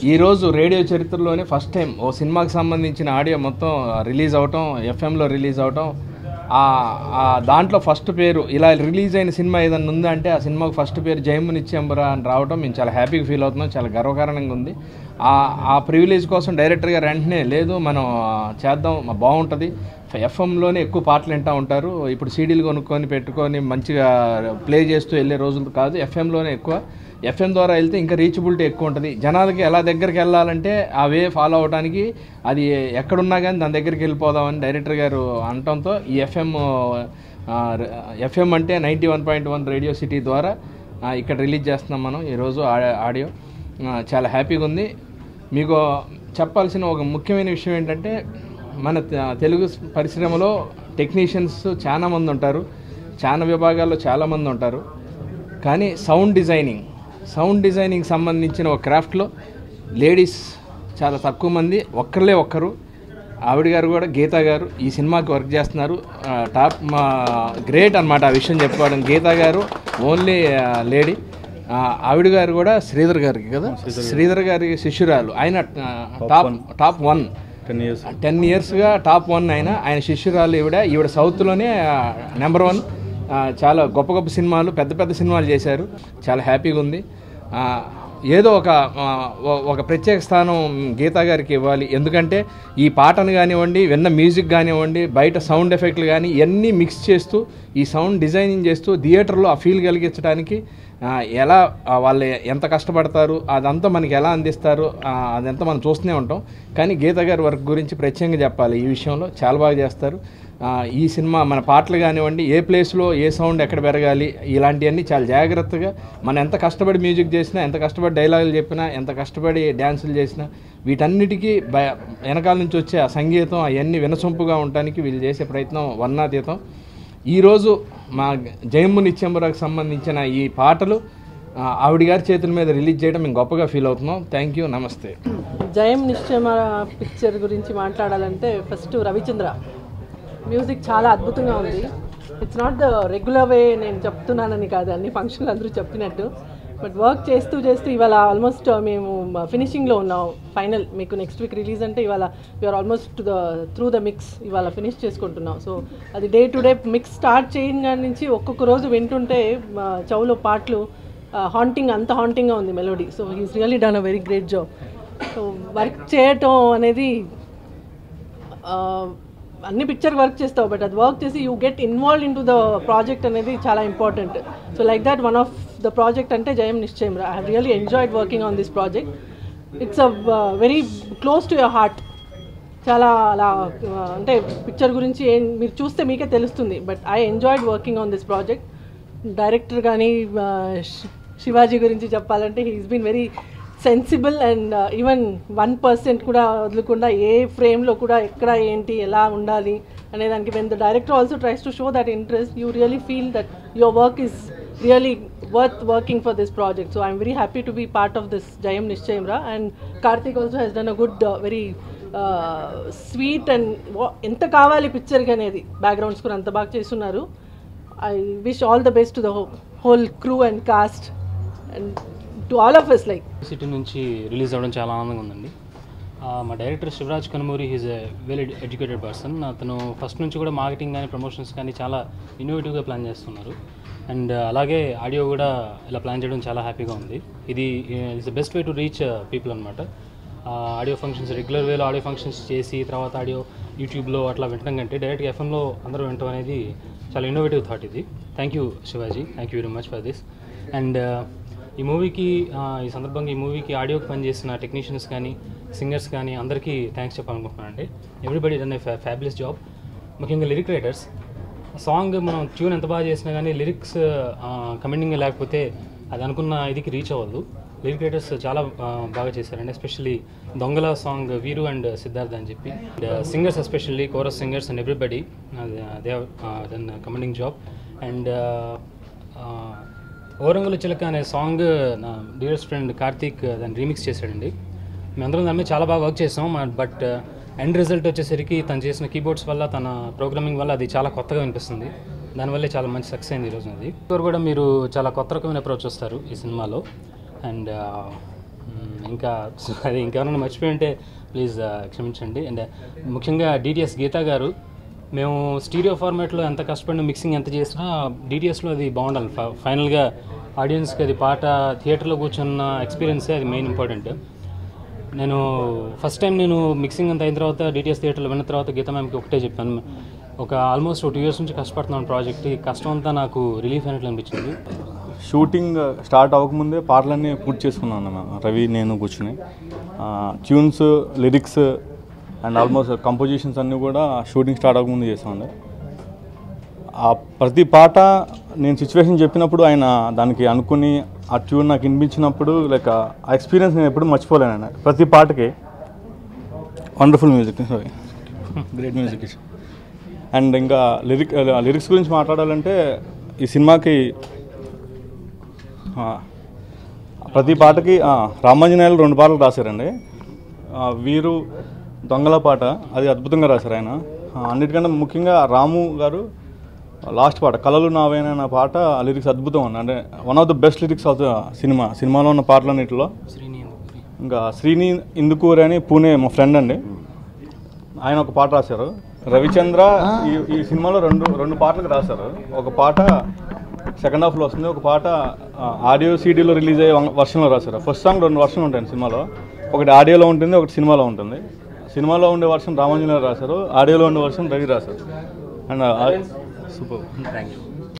ఈరోజు రేడియో చరిత్రలోనే first time ఓ సినిమాకి సంబంధించిన ఆడియో మొత్తం రిలీజ్ అవటం, ఎఫ్ఎంలో రిలీజ్ అవటం, దాంట్లో ఫస్ట్ పేరు ఇలా రిలీజ్ అయిన సినిమా ఏదన్నా ఉందా అంటే ఆ సినిమాకు ఫస్ట్ పేరు జయము నిత్యంబురా అని రావడం మేము చాలా హ్యాపీగా ఫీల్ అవుతున్నాం. చాలా గర్వకారణంగా ఉంది. ఆ ప్రివిలేజ్ కోసం డైరెక్టర్ గారు వెంటనే లేదు మనం చేద్దాం బాగుంటుంది, ఎఫ్ఎంలోనే ఎక్కువ పాటలు వింటూ ఉంటారు, ఇప్పుడు సీడీలు కొనుక్కొని పెట్టుకొని మంచిగా ప్లే చేస్తూ వెళ్ళే రోజులు కాదు, ఎఫ్ఎంలోనే ఎక్కువ, ఎఫ్ఎం ద్వారా వెళ్తే ఇంకా రీచబిలిటీ ఎక్కువ ఉంటుంది, జనాలకి ఎలా దగ్గరికి వెళ్ళాలంటే ఆ వే ఫాలో అవడానికి అది ఎక్కడున్నా కానీ దాని దగ్గరికి వెళ్ళిపోదామని డైరెక్టర్ గారు అనటంతో ఈ ఎఫ్ఎం అంటే 91.1 రేడియో సిటీ ద్వారా ఇక్కడ రిలీజ్ చేస్తున్నాం మనం ఈరోజు ఆడియో. చాలా హ్యాపీగా ఉంది. మీకు చెప్పాల్సిన ఒక ముఖ్యమైన విషయం ఏంటంటే మన తెలుగు పరిశ్రమలో టెక్నీషియన్స్ చాలా మంది ఉంటారు, చాలా విభాగాల్లో చాలామంది ఉంటారు, కానీ సౌండ్ డిజైనింగ్ సంబంధించిన ఒక క్రాఫ్ట్లో లేడీస్ చాలా తక్కువ మంది, ఒక్కరు ఆవిడ గారు కూడా గీతా గారు ఈ సినిమాకి వర్క్ చేస్తున్నారు. టాప్ గ్రేట్ అనమాట ఆ విషయం చెప్పుకోవడం. గీతా గారు ఓన్లీ లేడీ, ఆవిడ గారు కూడా శ్రీధర్ గారికి కదా, శ్రీధర్ గారి శిష్యురాలు. ఆయన టాప్ 1 10 yearsగా టాప్ 1 ఆయన శిష్యురాలు ఈవిడ సౌత్లోనే నెంబర్ 1. చాలా గొప్ప సినిమాలు, పెద్ద సినిమాలు చేశారు. చాలా హ్యాపీగా ఉంది. ఏదో ఒక ప్రత్యేక స్థానం గీతా గారికి ఇవ్వాలి. ఎందుకంటే ఈ పాటను కానివ్వండి, విన్న మ్యూజిక్ కానివ్వండి, బయట సౌండ్ ఎఫెక్ట్లు కానీ ఇవన్నీ మిక్స్ చేస్తూ ఈ సౌండ్ డిజైనింగ్ చేస్తూ థియేటర్లో ఆ ఫీల్ కలిగించడానికి ఎలా వాళ్ళు ఎంత కష్టపడతారు, అదంతా మనకి ఎలా అందిస్తారు, అదంతా మనం చూస్తూనే ఉంటాం. కానీ గీతా గారి వర్క్ గురించి ప్రత్యేకంగా చెప్పాలి. ఈ విషయంలో చాలా బాగా చేస్తారు. ఈ సినిమా మన పాటలు కానివ్వండి, ఏ ప్లేస్లో ఏ సౌండ్ ఎక్కడ పెరగాలి, ఇలాంటివన్నీ చాలా జాగ్రత్తగా మనం ఎంత కష్టపడి మ్యూజిక్ చేసినా, ఎంత కష్టపడి డైలాగులు చెప్పినా, ఎంత కష్టపడి డ్యాన్సులు చేసినా వీటన్నిటికీ వెనకాల నుంచి వచ్చే ఆ సంగీతం అవన్నీ వినసొంపుగా ఉండటానికి వీళ్ళు చేసే ప్రయత్నం వర్ణాతీతం. ఈరోజు మా జయము నిత్యంబురాకు సంబంధించిన ఈ పాటలు ఆవిడ గారి చేతుల మీద రిలీజ్ చేయడం మేము గొప్పగా ఫీల్ అవుతున్నాం. థ్యాంక్ యూ, నమస్తే. జయం నిత్యంబురా పిక్చర్ గురించి మాట్లాడాలంటే ఫస్ట్ రవిచంద్ర మ్యూజిక్ చాలా అద్భుతంగా ఉంది. It's not the regular way నేను చెప్తున్నానని కాదు, అన్ని ఫంక్షన్లు అందరూ చెప్పినట్టు, బట్ వర్క్ చేస్తూ ఇవాళ ఆల్మోస్ట్ మేము ఫినిషింగ్లో ఉన్నాం. ఫైనల్ మీకు నెక్స్ట్ వీక్ రిలీజ్ అంటే ఇవాళ we're almost through the mix ఇవాళ ఫినిష్ చేసుకుంటున్నాం. సో అది day to day mix start చేయగా నుంచి ఒక్కొక్క రోజు వింటుంటే చెవులో పాటలు అంత హాంటింగ్గా ఉంది melody. So he's really done a very great job. So work చేయటం అనేది అన్ని పిక్చర్ వర్క్ చేస్తావు, బట్ అది వర్క్ చేసి you get involve in to the project అనేది చాలా important. So like that one of the project అంటే Jayam Nischayamra. I have really enjoyed working on this project. It's a very close to your heart. చాలా అలా అంటే picture గురించి మీరు చూస్తే మీకే తెలుస్తుంది, but I enjoyed working on this project. Director కానీ శివాజీ గురించి చెప్పాలంటే he's been very sensible and even 1% కూడా వదలకుండా ఏ ఫ్రేమ్లో కూడా ఎక్కడ ఏంటి ఎలా ఉండాలి అనేదానికి when the director also tries to show that interest you really feel that your work is really worth working for this project. So I'm very happy to be part of this Jayam Nischayamraa. And Karthik also has done a good very sweet and ఎంత కావాలి పిక్చర్కి అనేది backgrounds కూడా అంత బాగా చేస్తున్నారు. I wish all the best to the whole crew and cast and to all of us. Like city నుంచి release అవ్వడం చాలా ఆనందంగా ఉందండి. మా director Shivaraj Kanumuri is a well educated person. అతను ఫస్ట్ నుంచి కూడా మార్కెటింగ్ కానీ ప్రమోషన్స్ కానీ చాలా ఇన్నోవేటివ్గా ప్లాన్ చేస్తున్నారు. అండ్ అలాగే ఆడియో కూడా ఇలా ప్లాన్ చేయడం చాలా హ్యాపీగా ఉంది. ఇది is the best way to reach people అనమాట. ఆడియో ఫంక్షన్స్ రెగ్యులర్ వేలో ఆడియో ఫంక్షన్స్ చేసి తర్వాత ఆడియో యూట్యూబ్లో అట్లా వినడం కంటే డైరెక్ట్గా ఎఫ్ఎంలో అందరూ వినడం అనేది చాలా ఇన్నోవేటివ్ థాట్ ఇది. Thank you Shivaji, thank you very much for this. And ఈ సందర్భంగా ఈ మూవీకి ఆడియోకి పనిచేసిన టెక్నీషియన్స్ కానీ సింగర్స్ కానీ అందరికీ థ్యాంక్స్ చెప్పాలనుకుంటున్నానండి. Everybody done a fabulous job. ముఖ్యంగా లిరిక్ రైటర్స్. సాంగ్ మనం ట్యూన్ ఎంత బాగా చేసినా కానీ లిరిక్స్ కమెండింగ్ లేకపోతే అది అనుకున్న ఇదికి రీచ్ అవ్వదు. లిరిక్ రైటర్స్ చాలా బాగా చేశారండి. ఎస్పెషల్లీ దొంగల సాంగ్ వీరు అండ్ సిద్ధార్థ్ అని చెప్పి, singers especially chorus singers and everybody they have done commanding job. And Orangula Chilaka అనే సాంగ్ నా డియరెస్ట్ ఫ్రెండ్ కార్తీక్ దాన్ని రీమిక్స్ చేశాడండి. మేమందరం దాని మీద చాలా బాగా వర్క్ చేసాం. బట్ ఎండ్ రిజల్ట్ వచ్చేసరికి తను చేసిన కీబోర్డ్స్ వల్ల, తన ప్రోగ్రామింగ్ వల్ల అది చాలా కొత్తగా వినిపిస్తుంది. దానివల్లే చాలా మంచి సక్సెస్ అయింది ఈరోజు. అది కూడా మీరు చాలా కొత్త రకమైన అప్రోచ్ వస్తారు ఈ సినిమాలో. అండ్ ఇంకా అది ఇంకెవరైనా మర్చిపోయి ఉంటే ప్లీజ్ క్షమించండి. అండ్ ముఖ్యంగా డిటిఎస్ గీతా గారు, మేము స్టీరియో ఫార్మాట్లో ఎంత కష్టపడిన మిక్సింగ్ ఎంత చేసినా డిటిఎస్లో అది బాగుండాలి. ఫైనల్గా ఆడియన్స్కి అది పాట థియేటర్లో కూర్చున్న ఎక్స్పీరియన్సే అది మెయిన్ ఇంపార్టెంట్. నేను ఫస్ట్ టైం నేను మిక్సింగ్ అంత అయిన తర్వాత డిటిఎస్ థియేటర్లో విన్న తర్వాత గీతా మ్యామ్కి ఒకటే చెప్పాను, ఒక ఆల్మోస్ట్ 2 years నుంచి కష్టపడుతున్నాను ప్రాజెక్ట్, ఈ కష్టం అంతా నాకు రిలీఫ్ అయినట్లు అనిపించింది. షూటింగ్ స్టార్ట్ అవ్వకముందే పాటలన్నీ పూర్తి చేసుకున్నాను మేము, రవి నేను కూర్చుని. Tunes, lyrics and almost compositions అన్నీ కూడా షూటింగ్ స్టార్ట్ అవ్వకముందు చేసామండి. ఆ ప్రతి పాట నేను సిచ్యువేషన్ చెప్పినప్పుడు ఆయన దానికి అనుకుని ఆ ట్యూన్ నాకు వినిపించినప్పుడు లైక్ ఆ ఎక్స్పీరియన్స్ నేను ఎప్పుడు మర్చిపోలేను. ప్రతి పాటకి wonderful music, great music. And ఇంకా లిరిక్స్ గురించి మాట్లాడాలంటే ఈ సినిమాకి ప్రతి పాటకి రామాంజనేయులు 2 పాటలు రాశారండి. వీరు దొంగల పాట అది అద్భుతంగా రాశారు ఆయన. అన్నిటికంటే ముఖ్యంగా రాము గారు లాస్ట్ పాట కలలు నావేనా అన్న పాట లిరిక్స్ అద్భుతం అండి. అంటే one of the best lyrics of the సినిమాలో ఉన్న పాటలన్నింటిలో. ఇంకా శ్రీని ఇందుకూరి అని పూణే మా ఫ్రెండ్ అండి, ఆయన ఒక పాట రాశారు. రవిచంద్ర ఈ సినిమాలో రెండు పాటలకు రాశారు. ఒక పాట సెకండ్ హాఫ్లో వస్తుంది, ఒక పాట ఆడియో సీడీలో రిలీజ్ అయ్యే వర్షన్లో రాశారు. ఫస్ట్ సాంగ్ 2 వర్షన్లు ఉంటాయి సినిమాలో, ఒకటి ఆడియోలో ఉంటుంది, ఒకటి సినిమాలో ఉంటుంది. సినిమాలో ఉండే వర్షన్ రామాంజనేయులు రాశారు, ఆడియోలో ఉండే వర్షన్ రవి రాశారు. And super. Thank you.